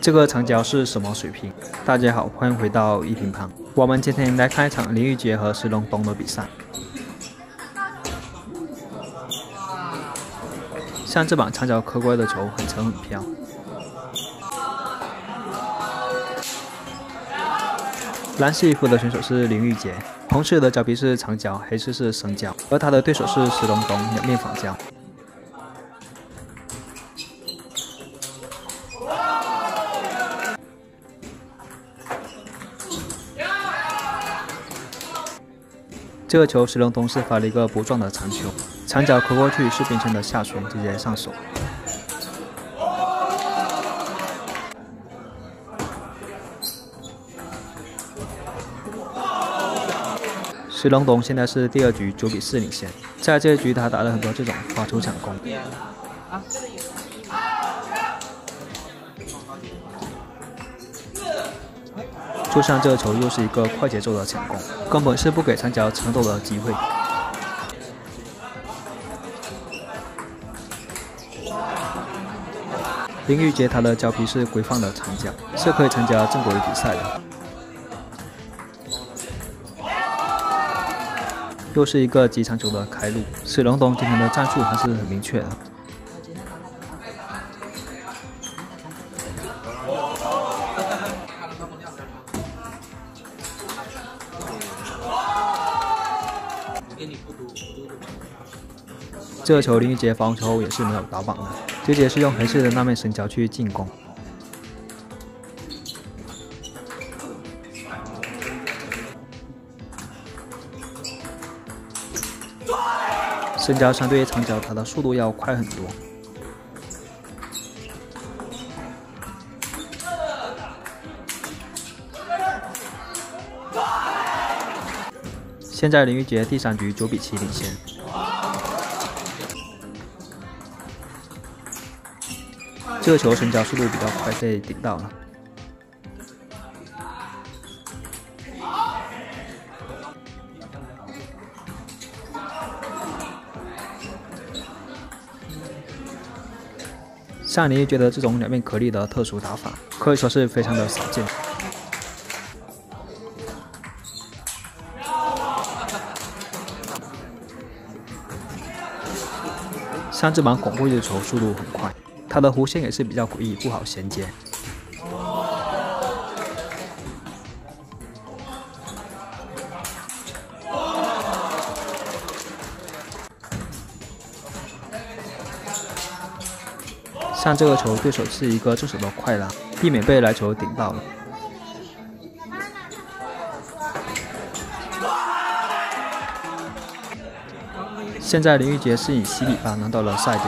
这个长脚是什么水平？大家好，欢迎回到一平旁。我们今天来看一场林玉杰和石龙东的比赛。像这把长脚磕过来的球很沉很飘。蓝色衣服的选手是林玉杰，红色的脚皮是长脚，黑色是深脚，而他的对手是石龙东，两面反脚。 这个球石龙东是发了一个不撞的长球，长脚磕过去是边线的下旋，直接上手。石龙东现在是第2局9比4领先，在这一局他打了很多这种发球抢攻。 就像这个球又是一个快节奏的抢攻，根本是不给长脚缠斗的机会。林玉杰他的脚皮是规范的长脚，是可以参加正规比赛的。又是一个极长球的开路，石龙东今天的战术还是很明确的。 这个球林玉杰防球后也是没有打绑的，直接是用黑色的那面深角去进攻。深角相对于长角，它的速度要快很多。现在林玉杰第3局9比7领先。 这个球深角速度比较快，被顶到了。像林玉杰的这种两面颗粒的特殊打法，可以说是非常的少见。像这把拱过去的球速度很快。 他的弧线也是比较诡异，不好衔接。像这个球，对手是一个正手的快拉，避免被来球顶到了。现在林玉杰是以7比8拿到了赛点。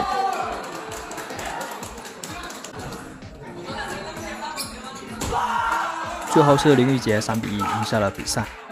最后是林玉杰3比1赢下了比赛。